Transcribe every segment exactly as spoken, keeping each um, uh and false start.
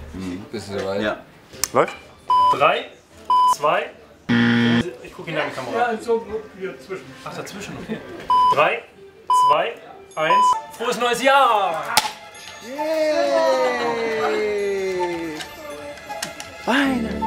Mhm. Bist du soweit? Ja. Läuft? Drei, zwei, ich gucke in deine Kamera. Ja, so hier zwischen. Ach, dazwischen, okay. Drei, zwei, eins. Frohes neues Jahr! Yay! Weihnachten!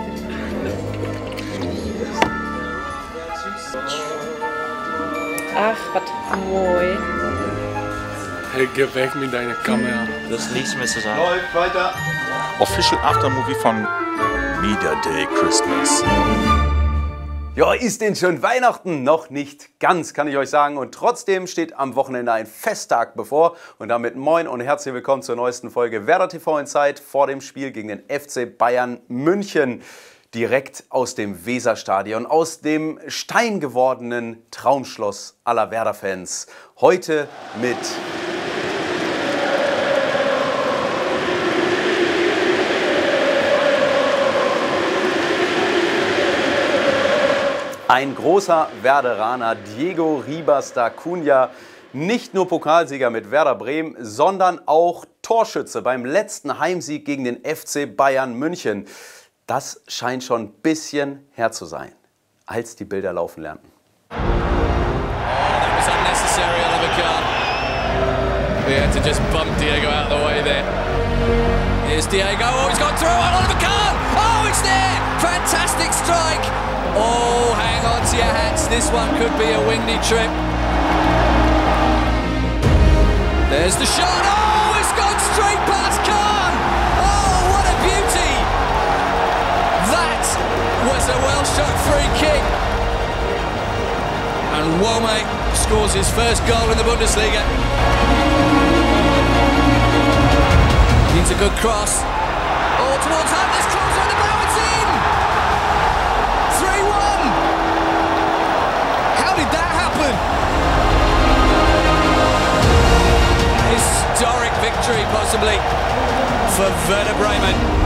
Ach, was mooi. Hey, geh weg mit deiner Kamera. Das ist nichts mehr zu sagen. Läuft weiter. Official Aftermovie von Media Day Christmas. Ja, ist denn schon Weihnachten? Noch nicht ganz, kann ich euch sagen. Und trotzdem steht am Wochenende ein Festtag bevor. Und damit moin und herzlich willkommen zur neuesten Folge Werder T V Inside vor dem Spiel gegen den F C Bayern München. Direkt aus dem Weserstadion, aus dem steingewordenen Traumschloss aller Werder-Fans. Heute mit ein großer Werderaner, Diego Ribas da Cunha, nicht nur Pokalsieger mit Werder Bremen, sondern auch Torschütze beim letzten Heimsieg gegen den F C Bayern München. Das scheint schon ein bisschen her zu sein, als die Bilder laufen lernten. Oh, that was unnecessary, Oliver Kahn. We had to just bump Diego out of the way there. Here's Diego. Oh, he's gone through on Oliver Kahn. Oh, it's there. Fantastic strike. Oh, hang on to your hats. This one could be a windy trip. There's the shot. Oh, it's gone straight past Kahn. Oh, what a beauty. That was a well-shot free kick. And Wome scores his first goal in the Bundesliga. Needs a good cross. Oh, towards Handler's cross on the bow, it's in! three one! How did that happen? Historic victory, possibly, for Werder Bremen.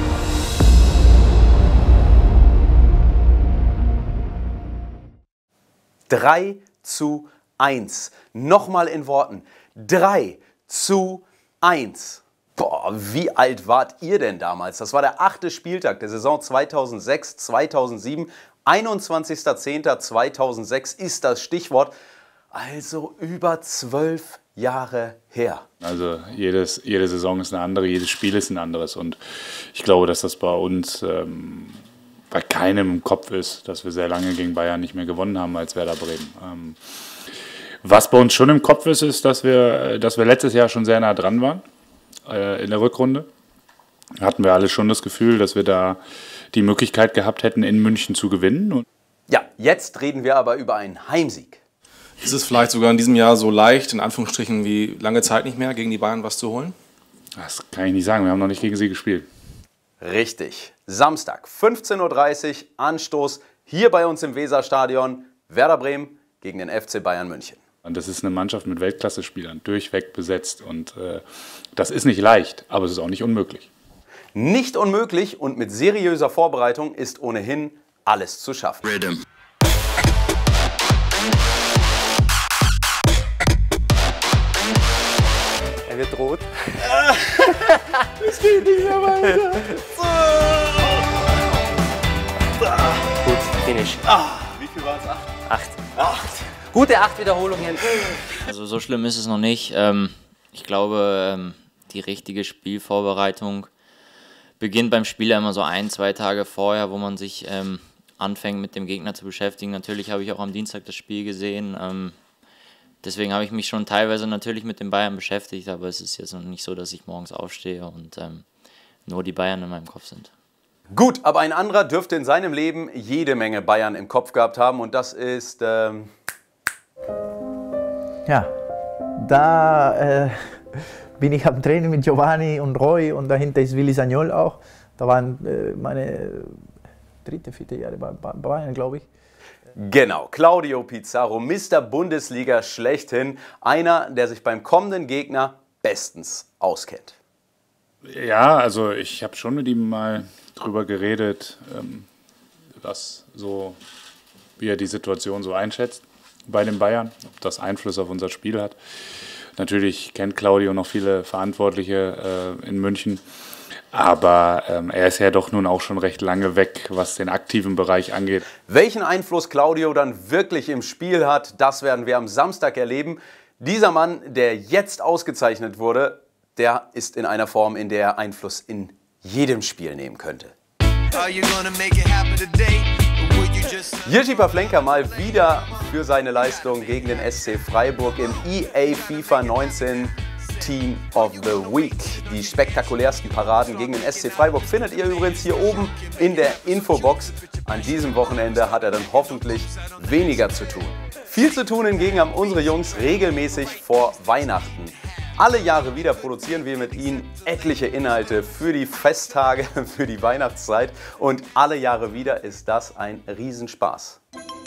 drei zu eins. Nochmal in Worten. drei zu eins. Boah, wie alt wart ihr denn damals? Das war der achte Spieltag der Saison zweitausendsechs zweitausendsieben. einundzwanzigster zehnter zweitausendsechs ist das Stichwort. Also über zwölf Jahre her. Also jedes, jede Saison ist eine andere, jedes Spiel ist ein anderes. Und ich glaube, dass das bei uns ähm, bei keinem im Kopf ist, dass wir sehr lange gegen Bayern nicht mehr gewonnen haben als Werder Bremen. Ähm, was bei uns schon im Kopf ist, ist, dass wir, dass wir letztes Jahr schon sehr nah dran waren äh, in der Rückrunde. Hatten wir alle schon das Gefühl, dass wir da die Möglichkeit gehabt hätten, in München zu gewinnen. Und ja, jetzt reden wir aber über einen Heimsieg. Ist es vielleicht sogar in diesem Jahr so leicht, in Anführungsstrichen, wie lange Zeit nicht mehr, gegen die Bayern was zu holen? Das kann ich nicht sagen, wir haben noch nicht gegen sie gespielt. Richtig. Samstag, fünfzehn Uhr dreißig, Anstoß hier bei uns im Weserstadion. Werder Bremen gegen den F C Bayern München. Und das ist eine Mannschaft mit Weltklasse-Spielern, durchweg besetzt. Und äh, das ist nicht leicht, aber es ist auch nicht unmöglich. Nicht unmöglich und mit seriöser Vorbereitung ist ohnehin alles zu schaffen. Rhythm. Er wird rot. Es geht nicht mehr weiter. Gut, finish. Ah, wie viel war es? Acht? Acht. Acht. Gute acht Wiederholungen. Also so schlimm ist es noch nicht. Ähm, ich glaube, ähm, die richtige Spielvorbereitung beginnt beim Spiel ja immer so ein, zwei Tage vorher, wo man sich ähm, anfängt mit dem Gegner zu beschäftigen. Natürlich habe ich auch am Dienstag das Spiel gesehen. Ähm, deswegen habe ich mich schon teilweise natürlich mit den Bayern beschäftigt, aber es ist jetzt noch nicht so, dass ich morgens aufstehe und ähm, nur die Bayern in meinem Kopf sind. Gut, aber ein anderer dürfte in seinem Leben jede Menge Bayern im Kopf gehabt haben und das ist... Ähm ja, da äh, bin ich am Training mit Giovanni und Roy und dahinter ist Willi Sagnol auch. Da waren äh, meine dritte, vierte Jahre bei Bayern, glaube ich. Genau, Claudio Pizarro, Mister Bundesliga schlechthin. Einer, der sich beim kommenden Gegner bestens auskennt. Ja, also ich habe schon mit ihm mal drüber geredet, ähm, was so, wie er die Situation so einschätzt bei den Bayern, ob das Einfluss auf unser Spiel hat. Natürlich kennt Claudio noch viele Verantwortliche äh, in München. Aber ähm, er ist ja doch nun auch schon recht lange weg, was den aktiven Bereich angeht. Welchen Einfluss Claudio dann wirklich im Spiel hat, das werden wir am Samstag erleben. Dieser Mann, der jetzt ausgezeichnet wurde, der ist in einer Form, in der er Einfluss in jedem Spiel nehmen könnte. Jiří Pavlenka mal wieder für seine Leistung gegen den S C Freiburg im E A FIFA neunzehn Team of the Week. Die spektakulärsten Paraden gegen den S C Freiburg findet ihr übrigens hier oben in der Infobox. An diesem Wochenende hat er dann hoffentlich weniger zu tun. Viel zu tun hingegen haben unsere Jungs regelmäßig vor Weihnachten. Alle Jahre wieder produzieren wir mit ihnen etliche Inhalte für die Festtage, für die Weihnachtszeit. Und alle Jahre wieder ist das ein Riesenspaß.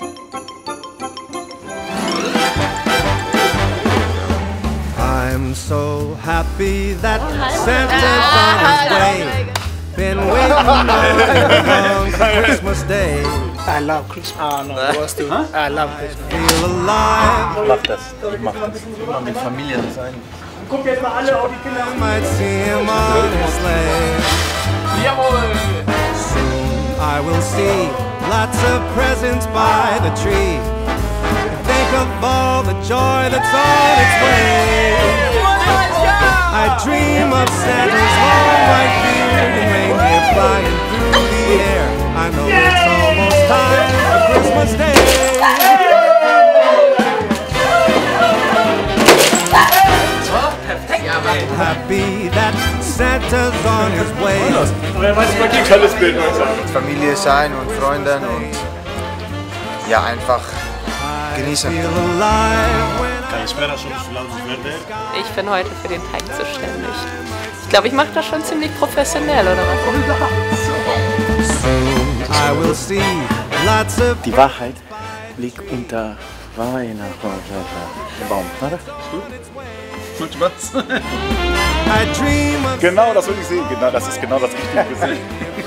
I'm so happy that Santa's on his way. Been waiting all along for Christmas Day. I love Christmas. Ah, no, du hast du. I love Christmas. Feel alive. Mach das, ich mach das. Immer mit Familie sein. Guck jetzt mal alle auf die Kinder. Might see him on his sleigh. Jawohl! Soon I will see lots of presents by the tree. Think of all the joy that's on its way. I dream of Santa's home right here and reindeer flying through the air. I know it's almost time for Christmas Day. Happy that Santa's on his way. Tolles Bild, mit Familie sein und Freunden und ja, einfach genießen. Ich bin heute für den Teig zuständig. Ich glaube, ich mache das schon ziemlich professionell, oder was? Die Wahrheit liegt unter Weihnachtsbaum, oder? Was? Genau, das will ich sehen. Genau, das ist genau das richtige Gesicht.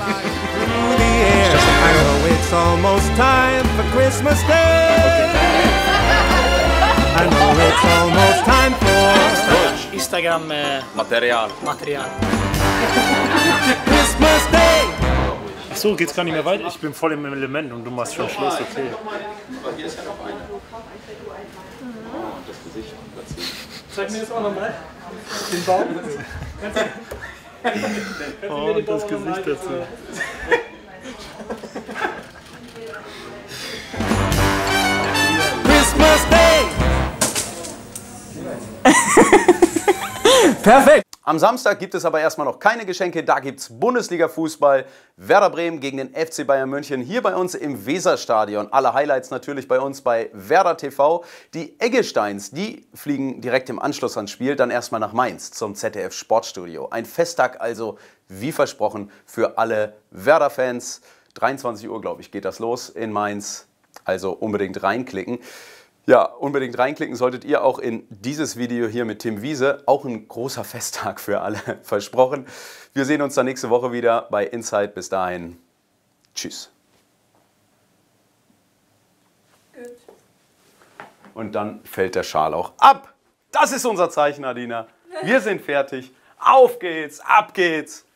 Instagram äh, Material. Material. Christmas Day. Achso, geht's gar nicht mehr weiter? Ich bin voll im Element und du machst schon Schluss, okay. Hier ist ja noch eine. Das Gesicht dazu. Zeig mir das auch nochmal. Den Baum. Oh, und das Gesicht dazu. Christmas Day. Perfekt! Am Samstag gibt es aber erstmal noch keine Geschenke, da gibt es Bundesliga-Fußball, Werder Bremen gegen den F C Bayern München, hier bei uns im Weserstadion. Alle Highlights natürlich bei uns bei Werder T V. Die Eggesteins, die fliegen direkt im Anschluss ans Spiel, dann erstmal nach Mainz zum Z D F Sportstudio. Ein Festtag also, wie versprochen, für alle Werder-Fans. dreiundzwanzig Uhr, glaube ich, geht das los in Mainz, also unbedingt reinklicken. Ja, unbedingt reinklicken solltet ihr auch in dieses Video hier mit Tim Wiese. Auch ein großer Festtag für alle, versprochen. Wir sehen uns dann nächste Woche wieder bei Inside. Bis dahin, tschüss. Gut. Und dann fällt der Schal auch ab. Das ist unser Zeichen, Adina. Wir sind fertig. Auf geht's, ab geht's.